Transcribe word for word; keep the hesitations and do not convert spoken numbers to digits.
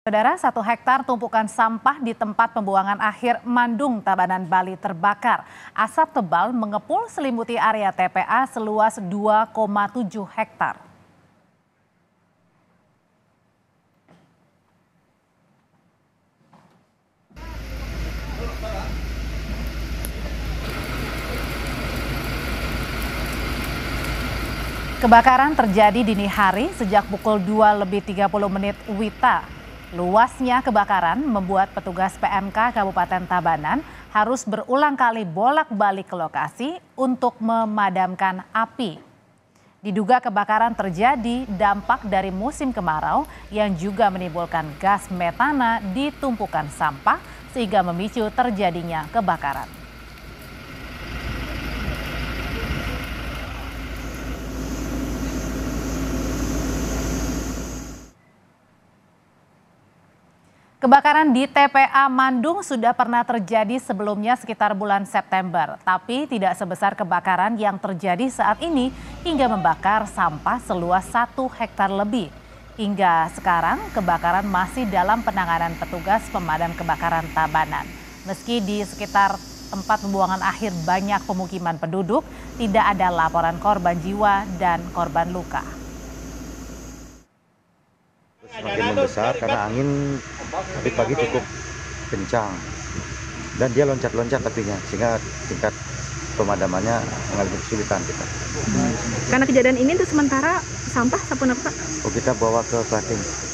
Saudara, satu hektar tumpukan sampah di tempat pembuangan akhir Mandung, Tabanan, Bali terbakar. Asap tebal mengepul selimuti area T P A seluas dua koma tujuh hektar. Kebakaran terjadi dini hari sejak pukul dua lebih tiga puluh menit W I T A. Luasnya kebakaran membuat petugas P M K Kabupaten Tabanan harus berulang kali bolak-balik ke lokasi untuk memadamkan api. Diduga kebakaran terjadi dampak dari musim kemarau yang juga menimbulkan gas metana di tumpukan sampah sehingga memicu terjadinya kebakaran. Kebakaran di T P A Mandung sudah pernah terjadi sebelumnya sekitar bulan September, tapi tidak sebesar kebakaran yang terjadi saat ini hingga membakar sampah seluas satu hektar lebih. Hingga sekarang kebakaran masih dalam penanganan petugas pemadam kebakaran Tabanan. Meski di sekitar tempat pembuangan akhir banyak pemukiman penduduk, tidak ada laporan korban jiwa dan korban luka. Semakin membesar karena angin tadi pagi cukup kencang dan dia loncat-loncat apinya sehingga tingkat pemadamannya mengalami kesulitan kita. Karena kejadian ini untuk sementara sampah sapu apa? Oh, kita bawa ke Klaten.